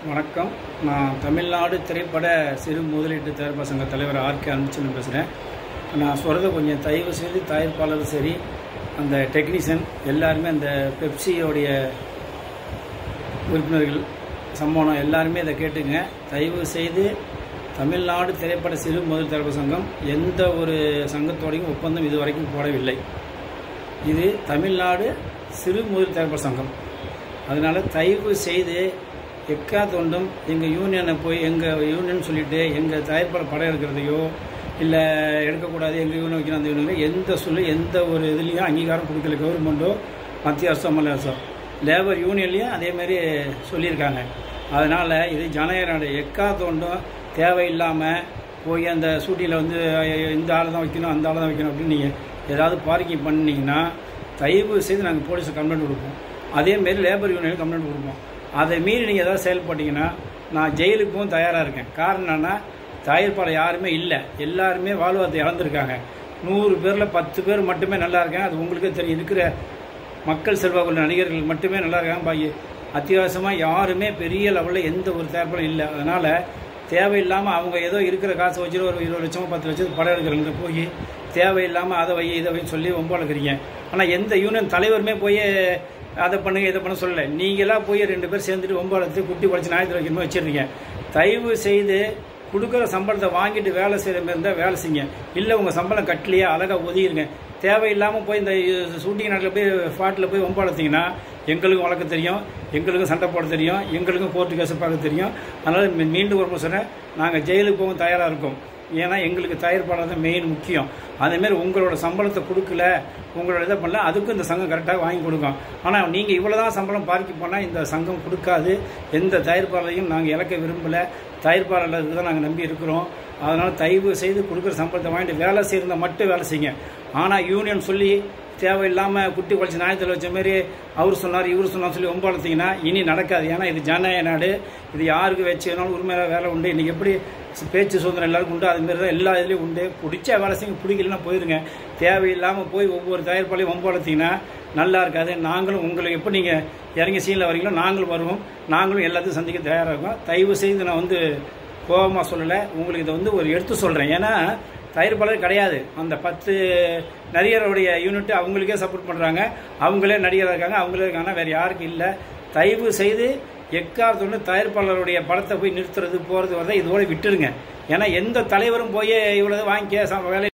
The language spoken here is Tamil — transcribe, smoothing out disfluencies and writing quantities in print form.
வணக்கம். நான் தமிழ்நாடு திரைப்பட சிறு முதலீட்டு தயாரிப்பாளர் சங்க தலைவர் ஆர்கே அன்புச்செல்வன் பேசுகிறேன். நான் சொல்கிறத கொஞ்சம் தயவு செய்து தயாரிப்பாளர் சரி, அந்த டெக்னீஷியன் எல்லாருமே, அந்த பெப்சியோடைய உறுப்பினர்கள் சம்மோனம் எல்லாருமே இதை கேட்டுங்க. தயவு செய்து தமிழ்நாடு திரைப்பட சிறு முதலீட்டு தயாரிப்பாளர் சங்கம் எந்த ஒரு சங்கத்தோடையும் ஒப்பந்தம் இது வரைக்கும் போடவில்லை. இது தமிழ்நாடு சிறு முதலீட்டு தயாரிப்பாளர் சங்கம். அதனால் தயவு செய்து எக்காத்தொண்டும் எங்கள் யூனியனை போய் எங்கள் யூனியன் சொல்லிவிட்டு எங்கள் தயாரிப்பாளர் படம் எடுக்கிறதையோ இல்லை எடுக்கக்கூடாது, எங்கள் யூனியன் வைக்கணும் அந்த யூனியன் எந்த ஒரு இதுலேயும் அங்கீகாரம் கொடுக்கல. கவர்மெண்ட்டோ மத்திய அரசோ மாநில அரசோ லேபர் யூனியன்லேயும் அதேமாரி சொல்லியிருக்காங்க. அதனால் இது ஜனநாயக நாடு. எக்காத்தொண்டும் தேவையில்லாமல் போய் அந்த ஷூட்டிங்கில் வந்து இந்த ஆள் தான் வைக்கணும் அந்த ஆள் தான் வைக்கணும் அப்படின்னு நீங்கள் ஏதாவது பார்க்கிங் பண்ணிங்கன்னா தயவு செய்து நாங்கள் போலீஸுக்கு கம்ப்ளைண்ட் கொடுப்போம். அதேமாரி லேபர் யூனியனுக்கு கம்ப்ளைண்ட் கொடுப்போம். அதை மீறி நீங்கள் ஏதாவது செயல்பட்டீங்கன்னா நான் ஜெயிலுக்கு போகவும் தயாராக இருக்கேன். காரணம் என்னென்னா, தயாரிப்பாளர் யாருமே இல்லை, எல்லாருமே வாழ்வாதாரத்தை இழந்திருக்காங்க. 100 பேரில் 10 பேர் மட்டுமே நல்லா இருக்காங்க. அது உங்களுக்கே தெரியும். இருக்கிற மக்கள் செல்வாக்குள்ள நடிகர்கள் மட்டுமே நல்லா இருக்காங்க. பாக்கி அத்தியாவசியமாக யாருமே பெரிய லெவலில் எந்த ஒரு தயாரிப்பாளரும் இல்லை. அதனால் தேவையில்லாமல் அவங்க ஏதோ இருக்கிற காசை வச்சுட்டு ஒரு 20 லட்சமோ 10 லட்சத்துக்கு படம் எடுக்கிறவங்க போய் தேவையில்லாமல் அதை இதை சொல்லி ஒம்பாளுக்கிறீங்க. ஆனால் எந்த யூனியன் தலைவருமே போய் அதை பண்ணுங்க இதை பண்ண சொல்லலை. நீங்களாம் போய் 2 பேர் சேர்ந்துட்டு ஒம்பாளத்து குட்டி படைச்சி ஞாயிற்று வைக்கணுமோ வச்சுருக்கீங்க. தயவு செய்து கொடுக்குற சம்பளத்தை வாங்கிட்டு வேலை செய்கிற மாதிரி இருந்தால் வேலை செய்யுங்க. இல்லை உங்கள் சம்பளம் கட்டலையே அழகாக ஒதுங்கிருங்க. தேவையில்லாமல் போய் இந்த ஷூட்டிங் நாட்டில் போய் ஸ்பாட்டில் போய் ஒம்பாளத்தீங்கன்னா எங்களுக்கும் வழக்கு தெரியும், எங்களுக்கும் சண்டை போட தெரியும், எங்களுக்கும் கோர்ட்டு கேஸ் பார்க்க தெரியும். அதனால் மீண்டும் ஒரு சொன்னேன், நாங்கள் ஜெயிலுக்கு போகவும் தயாராக இருக்கோம். ஏன்னா எங்களுக்கு தயாரிப்பாளர் தான் மெயின் முக்கியம். அதேமாரி உங்களோட சம்பளத்தை கொடுக்கல, உங்களோட இதை பண்ணல, அதுக்கும் இந்த சங்கம் கரெக்டாக வாங்கி கொடுக்கும். ஆனால் நீங்கள் இவ்வளோ தான் சம்பளம் பார்க்க போனால் இந்த சங்கம் கொடுக்காது. எந்த தயாரிப்பாளரையும் நாங்கள் இழக்க விரும்பலை. தயாரிப்பாளர்களுக்கு தான் நாங்கள் நம்பி இருக்கிறோம். அதனால் தயவு செய்து கொடுக்குற சம்பளத்தை வாங்கிட்டு வேலை செய்கிறத மட்டும் வேலை செய்யுங்க. ஆனால் யூனியன் சொல்லி தேவையில்லாமல் குட்டி குழச்சி நியாயத்தில் வச்ச மாரி அவர் சொன்னார் இவர் சொன்னார் சொல்லி ஒம்பாளத்தீங்கன்னா இனி நடக்காது. ஏன்னா இது ஜனநாயக நாடு. இது யாருக்கு வச்சு வேணாலும் உரிமையாக வேலை உண்டு. இன்றைக்கி எப்படி பேச்சு சுதந்திரம் எல்லாருக்கும் உண்டு, அதுமாரி தான் எல்லா இதுலேயும் உண்டு. பிடிச்ச வேலை செய்யுங்க, பிடிக்கலன்னா போயிருங்க. தேவையில்லாமல் போய் ஒவ்வொரு தயாரிப்பாளையும் ஒம்பாளத்தீங்கன்னா நல்லா இருக்காது. நாங்களும் உங்களுக்கு எப்போ நீங்கள் இறங்கி சீனில் வரீங்களோ நாங்களும் வருவோம். நாங்களும் எல்லாத்தையும் சந்திக்க தயாராக இருக்கோம். தயவு செய்து நான் கோபமாக சொல்லலை, உங்களுக்கு இதை ஒரு எடுத்து சொல்கிறேன். ஏன்னா தயாரிப்பாளர் கிடையாது. அந்த 10 நடிகருடைய யூனிட் அவங்களுக்கே சப்போர்ட் பண்ணுறாங்க. அவங்களே நடிகராக இருக்காங்க, அவங்களே இருக்காங்க, வேறு யாருக்கும் இல்லை. தயவு செய்து எக்காரத்தோடு தயாரிப்பாளருடைய படத்தை போய் நிறுத்துறது போகிறது வரதை இதோட விட்டுருங்க. ஏன்னா எந்த தலைவரும் போய் இவ்வளோ வாங்கிக்க வேலை